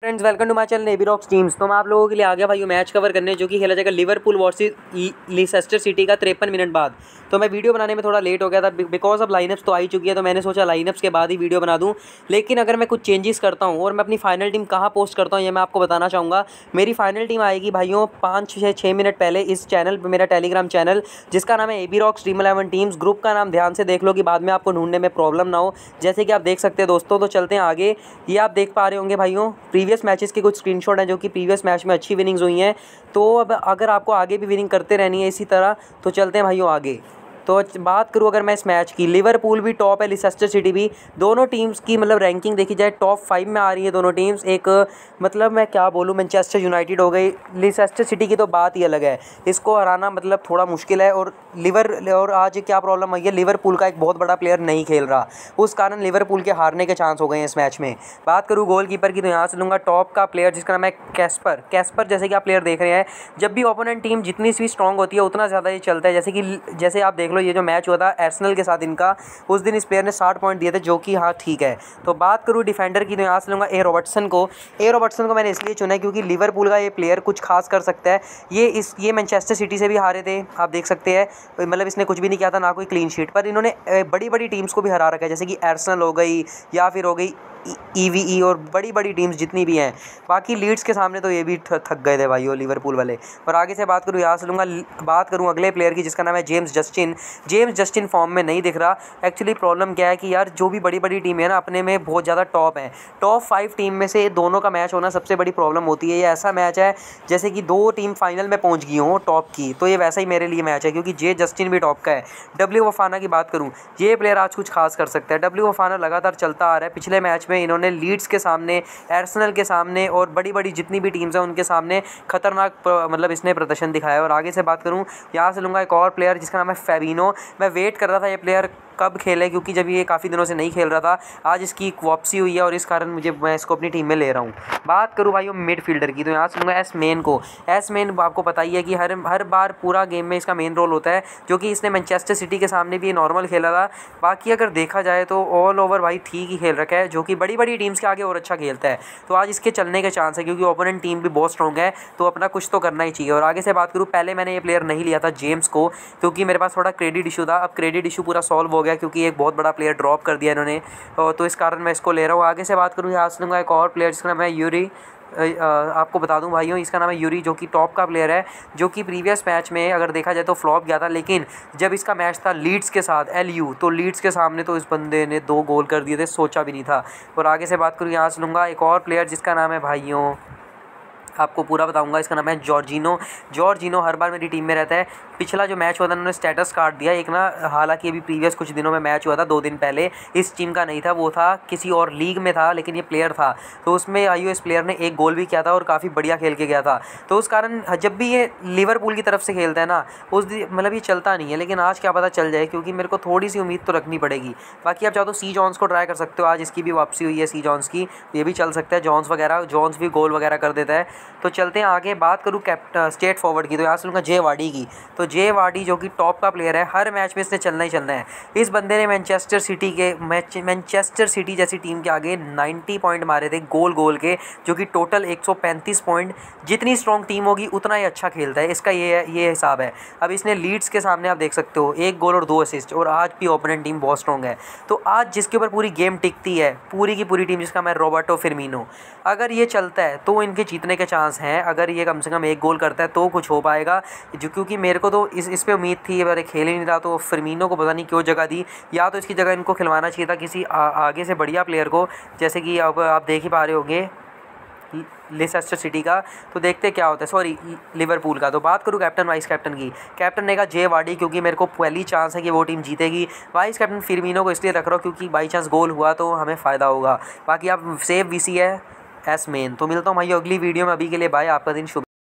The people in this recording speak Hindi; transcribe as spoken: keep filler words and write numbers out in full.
Friends welcome to my channel AB Rocks teams. तो मैं आप लोगों के लिए आ गया भाई मैच कवर करने जो कि खेला जाएगा लिवरपूल वर्सेस लीसेस्टर सिटी का तिरपन मिनट बाद। तो मैं वीडियो बनाने में थोड़ा लेट हो गया था बिकॉज अब लाइनअप्स तो आ ही चुकी है, तो मैंने सोचा लाइनअप्स के बाद ही वीडियो बना दूं। लेकिन अगर मैं कुछ चेंजेस करता हूं और मैं अपनी फाइनल टीम कहां पोस्ट करता हूं ये मैं आपको बताना चाहूँगा। मेरी फाइनल टीम आएगी भाइयों पाँच से छः मिनट पहले इस चैनल पर, मेरा टेलीग्राम चैनल जिसका नाम है AB Rocks dream eleven teams. Group का नाम ध्यान से देख लो कि बाद में आपको ढूंढने में प्रॉब्लम ना हो। जैसे कि आप देख सकते हैं दोस्तों, तो चलते हैं आगे। ये आप देख पा रहे होंगे भाइयों प्रीवियस मैचेस के कुछ स्क्रीनशॉट हैं जो कि प्रीवियस मैच में अच्छी विनिंग्स हुई हैं। तो अब अगर आपको आगे भी विनिंग करते रहनी है इसी तरह, तो चलते हैं भाइयों आगे। तो बात करूँ अगर मैं इस मैच की, लिवरपूल भी टॉप है, लीसेस्टर सिटी भी। दोनों टीम्स की मतलब रैंकिंग देखी जाए टॉप फाइव में आ रही है दोनों टीम्स। एक मतलब मैं क्या बोलूँ, मैनचेस्टर यूनाइटेड हो गई, लीसेस्टर सिटी की तो बात ही अलग है। इसको हराना मतलब थोड़ा मुश्किल है। और लिवर और आज क्या प्रॉब्लम आई है, लिवरपूल का एक बहुत बड़ा प्लेयर नहीं खेल रहा, उस कारण लिवरपूल के हारने के चांस हो गए हैं इस मैच में। बात करूँ गोलकीपर की, तो यहाँ से लूँगा टॉप का प्लेयर जिसका नाम है कैस्पर। कैस्पर जैसे कि आप प्लेयर देख रहे हैं, जब भी ओपोनेंट टीम जितनी सी स्ट्रॉन्ग होती है उतना ज़्यादा ये चलता है। जैसे कि जैसे आप देख लो, ये जो मैच हुआ था आर्सेनल के साथ इनका, उस दिन इस प्लेयर ने साठ पॉइंट दिए थे, जो कि हाँ ठीक है। तो बात करूँ डिफेंडर की, तो यहाँ से लूँगा ए रॉबर्टसन को। ए रॉबर्टसन को मैंने इसलिए चुना है क्योंकि लिवरपूल का ये प्लेयर कुछ खास कर सकता है। ये इस ये मैनचेस्टर सिटी से भी हारे थे, आप देख सकते हैं। मतलब इसने कुछ भी नहीं किया था, ना कोई क्लीन शीट, पर इन्होंने बड़ी बड़ी टीम्स को भी हरा रखा है, जैसे कि आर्सेनल हो गई या फिर हो गई ईवीई और बड़ी बड़ी टीम्स जितनी भी हैं। बाकी लीड्स के सामने तो ये भी थक गए थे भाई वो लिवरपूल वाले। और आगे से बात करूँ, यहाँ से लूँगा बात करूँ अगले प्लेयर की जिसका नाम है James Justin. James Justin form में नहीं दिख रहा। एक्चुअली प्रॉब्लम क्या है कि यार जो भी बड़ी बड़ी टीम है ना, अपने में बहुत ज़्यादा टॉप है। टॉप फाइव टीम में से दोनों का मैच होना सबसे बड़ी प्रॉब्लम होती है। ये ऐसा मैच है जैसे कि दो टीम फाइनल में पहुँच गई हों टॉप की, तो ये वैसा ही मेरे लिए मैच है क्योंकि जे जस्टिन भी टॉप का है। डब्ल्यू वफाना की बात करूँ, ये प्लेयर आज कुछ खास कर सकता है। डब्ल्यू वफाना लगातार चलता आ रहा है। पिछले मैच में इन्होंने लीड्स के सामने, आर्सेनल के सामने और बड़ी बड़ी जितनी भी टीम्स हैं उनके सामने खतरनाक मतलब इसने प्रदर्शन दिखाया। और आगे से बात करूं, यहाँ से लूँगा एक और प्लेयर जिसका नाम है फेबिनो। मैं वेट कर रहा था ये प्लेयर कब खेले, क्योंकि जब ये काफ़ी दिनों से नहीं खेल रहा था, आज इसकी वापसी हुई है और इस कारण मुझे मैं इसको अपनी टीम में ले रहा हूँ। बात करूँ भाई मिडफील्डर की, तो यहाँ से लूँगा एस मेन को। एस मेन आपको पता ही है कि हर हर बार पूरा गेम में इसका मेन रोल होता है, जो कि इसने मैनचेस्टर सिटी के सामने भी नॉर्मल खेला था। बाकी अगर देखा जाए तो ऑल ओवर भाई ठीक ही खेल रखा है, जो कि बड़ी बड़ी टीम्स के आगे और अच्छा खेलता है। तो आज इसके चलने के चांस है क्योंकि ओपोनेंट टीम भी बहुत स्ट्रॉन्ग है, तो अपना कुछ तो करना ही चाहिए। और आगे से बात करूँ, पहले मैंने ये प्लेयर नहीं लिया था जेम्स को, क्योंकि मेरे पास थोड़ा क्रेडिट इशू था। अब क्रेडिट इशू पूरा सॉल्व हो गया क्योंकि एक बहुत बड़ा प्लेयर ड्रॉप कर दिया इन्होंने, तो इस कारण मैं इसको ले रहा हूँ। आगे से बात करूँ, यहाँ से लूँगा एक और प्लेयर जिसका नाम है यूरी। आपको बता दूं भाइयों, इसका नाम है यूरी, जो कि टॉप का प्लेयर है, जो कि प्रीवियस मैच में अगर देखा जाए तो फ्लॉप गया था। लेकिन जब इसका मैच था लीड्स के साथ, एलयू, तो लीड्स के सामने तो इस बंदे ने दो गोल कर दिए थे, सोचा भी नहीं था। और आगे से बात करूँ, यहाँ से लूँगा एक और प्लेयर जिसका नाम है भाइयों, आपको पूरा बताऊंगा, इसका नाम है जॉर्जिनो। जॉर्जिनो हर बार मेरी टीम में रहता है। पिछला जो मैच हुआ था उन्होंने स्टेटस काट दिया एक ना, हालांकि अभी प्रीवियस कुछ दिनों में मैच हुआ था, दो दिन पहले, इस टीम का नहीं था, वो था किसी और लीग में था, लेकिन ये प्लेयर था। तो उसमें आईओएस प्लेयर ने एक गोल भी किया था और काफ़ी बढ़िया खेल के गया था। तो उस कारण जब भी ये लिवरपूल की तरफ से खेलता है ना, उस मतलब ये चलता नहीं है। लेकिन आज क्या पता चल जाए, क्योंकि मेरे को थोड़ी सी उम्मीद तो रखनी पड़ेगी। बाकी आप चाहो तो सी जॉन्स को ट्राई कर सकते हो, आज इसकी भी वापसी हुई है सी जॉन्स की, ये भी चल सकता है। जॉन्स वगैरह जॉन्स भी गोल वगैरह कर देता है। तो चलते हैं आगे। बात करूँ कैप्टन स्टेट फॉरवर्ड की, तो यहाँ से लूँगा जे वार्डी की। तो जे वार्डी जो कि टॉप का प्लेयर है, हर मैच में इसने चलना ही चलना है। इस बंदे ने मैनचेस्टर सिटी के मैच मैनचेस्टर सिटी जैसी टीम के आगे नब्बे पॉइंट मारे थे गोल गोल के, जो कि टोटल एक सौ पैंतीस पॉइंट। जितनी स्ट्रॉन्ग टीम होगी उतना ही अच्छा खेलता है, इसका ये ये हिसाब है। अब इसने लीड्स के सामने आप देख सकते हो एक गोल और दो असिस्ट, और आज भी ओपोनेंट टीम बहुत स्ट्रॉन्ग है। तो आज जिसके ऊपर पूरी गेम टिकती है, पूरी की पूरी टीम, जिसका मैं रॉबर्टो फिरमिनो, अगर ये चलता है तो इनके जीतने के चांस हैं। अगर ये कम से कम एक गोल करता है तो कुछ हो पाएगा, जो क्योंकि मेरे को तो इस इस पे उम्मीद थी, अगर खेल ही नहीं रहा तो फिरमिनो को पता नहीं क्यों जगह दी। या तो इसकी जगह इनको खिलवाना चाहिए था किसी आ, आगे से बढ़िया प्लेयर को, जैसे कि अब आप देख ही पा रहे होंगे लीसेस्टर सिटी का। तो देखते क्या होता है, सॉरी लिवरपूल का। तो बात करूँ कैप्टन वाइस कैप्टन की, कैप्टन ने कहा जे वार्डी, क्योंकि मेरे को पहली चांस है कि वो टीम जीतेगी। वाइस कैप्टन फिरमिनो को इसलिए रख रहा हूँ क्योंकि बाई चांस गोल हुआ तो हमें फ़ायदा होगा। बाकी आप सेव वीसी है एस मेन। तो मिलता हूँ भाई अगली वीडियो में, अभी के लिए बाय, आपका दिन शुभ।